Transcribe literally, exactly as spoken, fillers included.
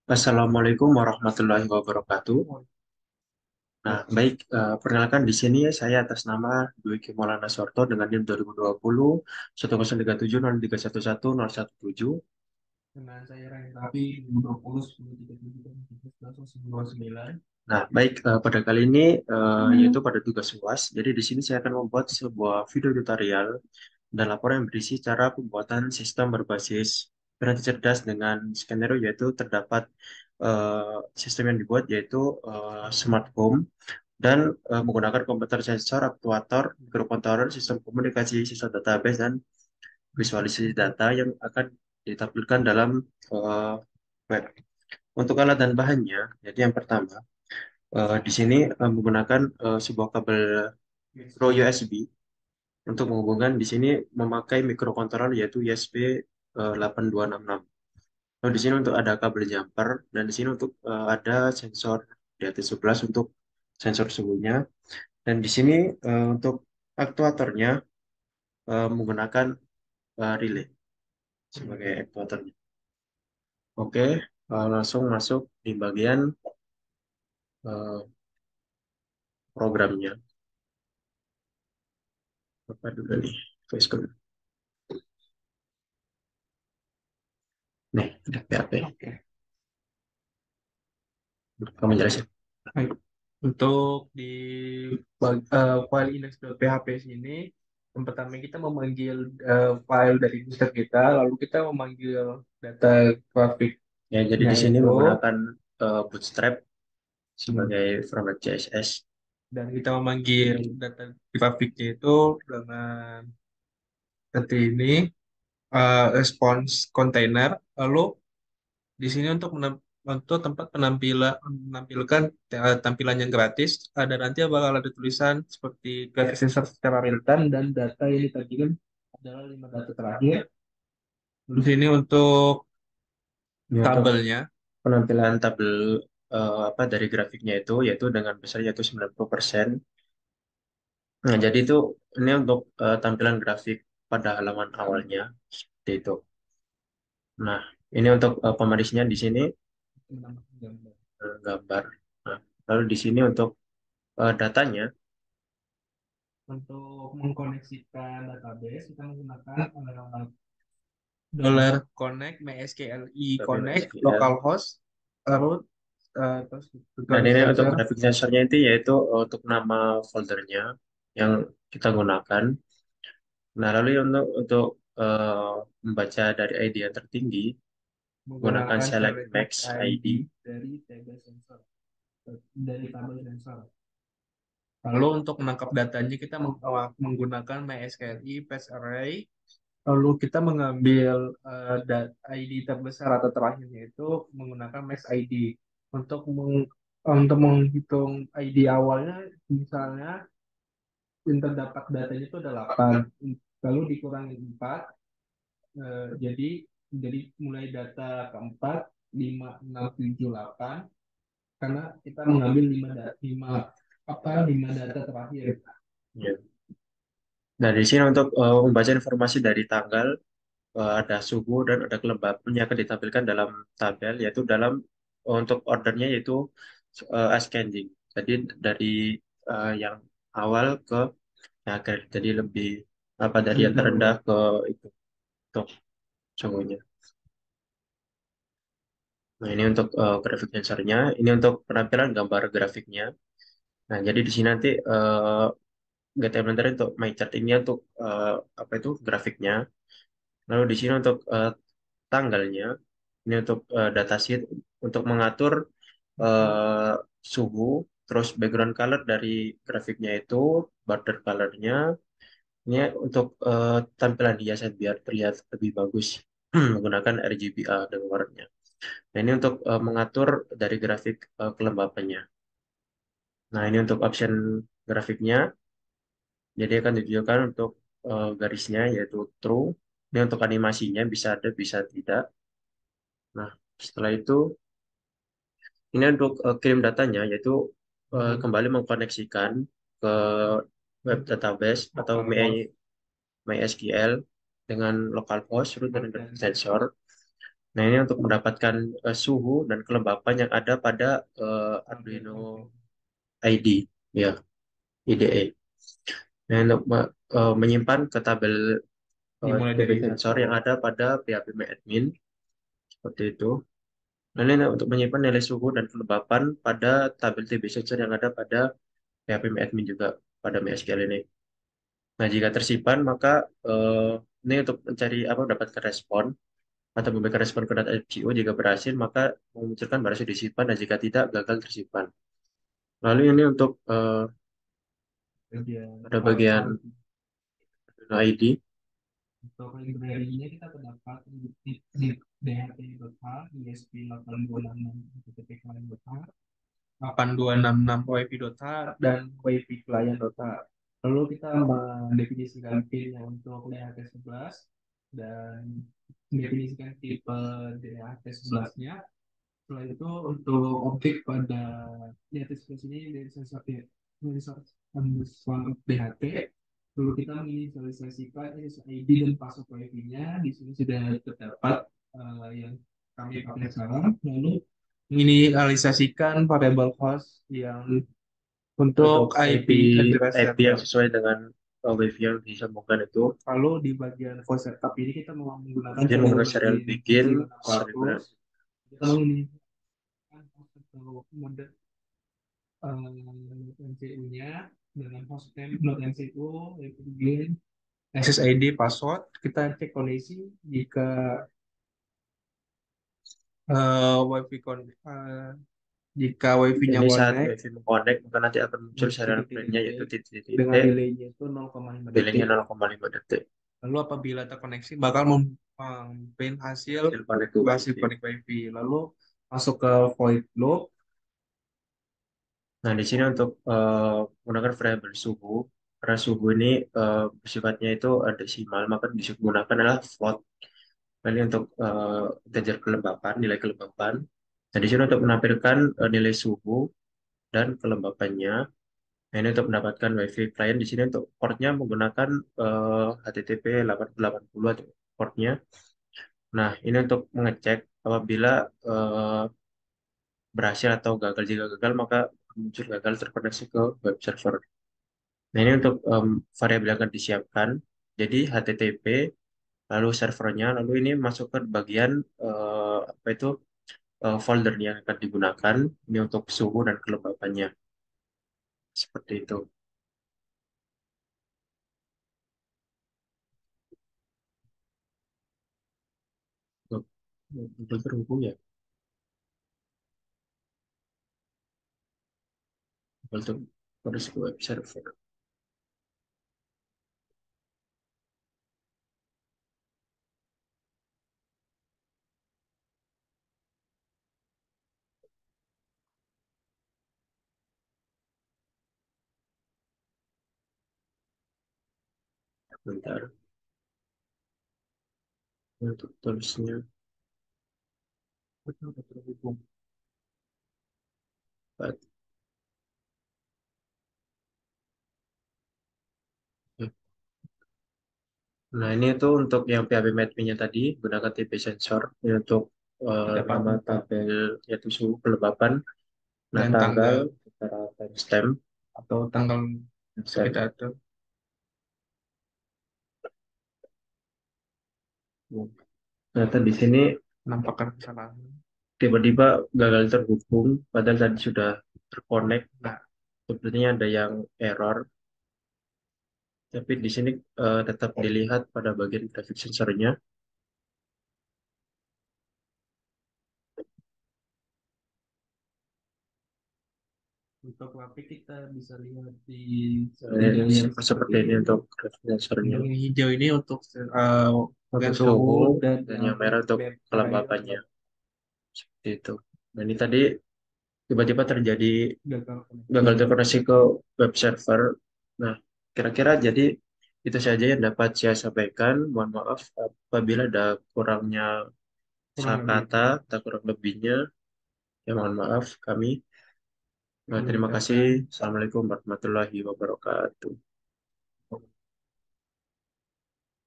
Assalamualaikum warahmatullahi wabarakatuh. Nah, baik, eh, perkenalkan di sini saya atas nama Dwiki Maulana Sorto dengan NIM dua ribu dua puluh satu nol tiga tujuh nol tiga satu satu nol satu tujuh. Dengan saya Ryan Rapi dua ribu dua puluh sepuluh tiga puluh tujuh sembilan nol sembilan. Nah, baik, eh, pada kali ini eh, yaitu pada tugas U A S. Jadi di sini saya akan membuat sebuah video tutorial dan laporan yang berisi cara pembuatan sistem berbasis generasi cerdas dengan skenario, yaitu terdapat eh, sistem yang dibuat yaitu eh, smart home dan eh, menggunakan komputer sensor, aktuator, microcontroller, sistem komunikasi, sistem database, dan visualisasi data yang akan ditampilkan dalam eh, web. Untuk alat dan bahannya, jadi yang pertama, eh, di sini eh, menggunakan eh, sebuah kabel micro U S B untuk menghubungkan. Di sini memakai microcontroller yaitu U S B eh, delapan dua enam enam. Lalu di sini untuk ada kabel jumper, dan di sini untuk eh, ada sensor D H T sebelas untuk sensor suhunya. Dan di sini eh, untuk aktuatornya eh, menggunakan eh, relay sebagai aktuatornya. Oke, eh, langsung masuk di bagian eh, programnya. Apa dulu nih? Facebook. Nih, ada P H P. Kamu jelasin. Baik. Untuk di bag- eh, file index.php sini, yang pertama kita memanggil eh, file dari user kita, lalu kita memanggil data grafiknya Ya, jadi di sini itu, menggunakan eh, Bootstrap hmm, sebagai framework C S S. dan kita memanggil data grafiknya itu dengan seperti ini, eh, response container. Lalu di sini untuk menam- untuk tempat penampilan menampilkan eh, tampilan yang gratis, ada nanti bakal ada tulisan seperti graphic sensor secara real time dan data yang ditampilkan adalah lima data terakhir. Di sini untuk Ini untuk tabelnya, penampilan tabel eh, apa dari grafiknya itu yaitu dengan besar yaitu sembilan puluh persen. Nah, jadi itu ini untuk eh, tampilan grafik pada halaman awalnya seperti itu. Nah, ini untuk eh, pemarisnya di sini menambahkan gambar. eh, gambar. Nah, lalu di sini untuk eh, datanya Untuk mengkoneksikan database kita menggunakan eh, dollar connect MySQLi tapi connect M S Q L. localhost root eh, terus Dan graphic ini untuk sensor. grafik sensornya itu yaitu eh, untuk nama foldernya yang kita gunakan. Nah, lalu untuk untuk eh, membaca dari I D yang tertinggi menggunakan Menggunakan select select max max I D. I D dari table sensor dari tabel sensor. Lalu untuk menangkap datanya kita meng- uh, menggunakan MySQLi Fast Array. Lalu kita mengambil uh, dat- I D terbesar atau terakhirnya itu menggunakan max I D. Untuk meng- untuk menghitung I D awalnya, misalnya yang terdapat datanya itu ada delapan. Lalu dikurangi empat, eh, jadi jadi mulai data keempat, lima, enam, tujuh, delapan. Karena kita mengambil lima, da- lima apa lima data terakhir. Ya. Nah, di sini untuk eh, membaca informasi dari tanggal, eh, ada suhu dan ada kelembapan yang akan ditampilkan dalam tabel, yaitu dalam eh, untuk ordernya yaitu eh, ascending. Jadi dari eh, yang awal ke yang akhir. Jadi lebih apa dari yang terendah ke itu untuk suhunya. Nah, ini untuk eh, grafik sensornya. Ini untuk penampilan gambar grafiknya. Nah, jadi di sini nanti eh, G T M Render untuk my chart ini untuk eh, apa itu grafiknya. Lalu di sini untuk eh, tanggalnya, ini untuk eh, datasheet untuk mengatur eh, suhu, terus background color dari grafiknya itu, border colornya, ini untuk eh, tampilan hiasan biar terlihat lebih bagus menggunakan R G B A dan warnanya. Nah, ini untuk eh, mengatur dari grafik eh, kelembapannya. Nah, ini untuk option grafiknya, jadi akan ditujukan untuk eh, garisnya yaitu true. Ini untuk animasinya bisa ada, bisa tidak. Nah, setelah itu ini untuk eh, kirim datanya, yaitu eh, kembali mengkoneksikan ke web database atau My- MySQL dengan localhost, root, dan graphic sensor. Nah, ini untuk mendapatkan eh, suhu dan kelembapan yang ada pada eh, Arduino I D, ya, I D E. Nah, untuk me- eh, menyimpan ke tabel eh, Dimulai T P dari sensor satu. yang ada pada P H P admin, seperti itu. Nah, ini untuk menyimpan nilai suhu dan kelembapan pada tabel T B sensor yang ada pada P H P admin juga pada MySQL ini. Nah, jika tersimpan, maka eh, ini untuk mencari apa mendapatkan respon atau memberikan respon ke .fgo. Jika berhasil, maka memunculkan berhasil disimpan, dan jika tidak, gagal tersimpan. Lalu ini untuk eh, Bagian pada bagian file. I D. Untuk library-nya kita terdapat di, di, di dht.h, esp delapan dua enam enam titik client.h, delapan dua enam enam wifi.h, dan wifi client.h. Lalu kita mendefinisikan pin-nya untuk D H T sebelas dan mendefinisikan tipe D H T sebelas-nya. Setelah itu untuk objek pada D H T sebelas ini dari sensor dari sensor underscore D H T. Lalu kita menginisialisasikan S S I D dan password wifi-nya. Di sini sudah terdapat eh, yang kami pakai sekarang. Lalu menginisialisasikan variable host yang Untuk untuk I P I P address I P yang server. sesuai dengan uh, WiFi yang disambungkan itu. Lalu di bagian voice setup ini kita mau menggunakan Kemudian serial menggunakan serial begin begin, tujuh enam serial ratus. Kita menginisialisasikan host atau mode eh, M C U-nya dengan hostname .mcu, yaitu begin, S S I D, password. Kita cek kondisi jika eh, wifi kon eh, jika wifi-nya ini saat connect, WiFi mengkonek, maka nanti akan muncul serial titik titik frame-nya, yaitu titik dengan titik-titik, delaynya itu nol koma lima delaynya detik. nol koma lima detik. Lalu apabila terkoneksi bakal mem- memprint hasil Hasil connect to hasil WiFi. connect wifi. Lalu masuk ke void loop. Nah, di sini untuk uh, menggunakan variabel suhu, karena suhu ini uh, sifatnya itu uh, desimal, maka digunakan adalah float. Nah, ini untuk uh, integer kelembapan, nilai kelembapan. Nah, di sini untuk menampilkan uh, nilai suhu dan kelembapannya. Nah, ini untuk mendapatkan WiFi client. Di sini untuk portnya menggunakan eh, H T T P delapan ribu delapan puluh atau portnya. Nah, ini untuk mengecek apabila eh, berhasil atau gagal. Jika gagal, maka muncul gagal terkoneksi ke web server. Nah, ini untuk em, variabel yang akan disiapkan. Jadi H T T P, lalu servernya, lalu ini masuk ke bagian eh, apa itu eh, folder yang akan digunakan. Ini untuk suhu dan kelembapannya. Seperti itu. Untuk untuk terhubung ya. Untuk terus ke web server. Bentar. Untuk tulisnya apa terhubung. Nah, ini tuh untuk yang P H P Admin-nya tadi, gunakan T P sensor. Ini untuk eh, Dapat nama tempat tabel, yaitu suhu kelembapan, nah dan tanggal, tanggal secara timestamp, atau tanggal untuk timestamp. kita atur Ternyata di sini penampakan kesalahan. tiba-tiba gagal terhubung, padahal tadi sudah terkonek. Nah, Sepertinya ada yang error, tapi di sini eh, tetap dilihat pada bagian grafik sensornya. untuk W P kita bisa lihat di Eh, setidaknya yang seperti seperti ini ini. untuk grafik sensornya. Yang hijau ini untuk uh, Untuk bagian suhu, suhu dan dan yang yang merah untuk merah ini kelembapannya. adalah Seperti itu. Dan ini tadi tiba-tiba terjadi gagal gagal koneksi. terkoneksi ke web server. Nah, kira-kira jadi itu saja yang dapat saya sampaikan. Mohon maaf apabila ada kurangnya Kurang lebih kata atau kurang lebihnya. Ya, mohon maaf kami. Nah, kami terima kasih. ucapkan Assalamualaikum warahmatullahi wabarakatuh.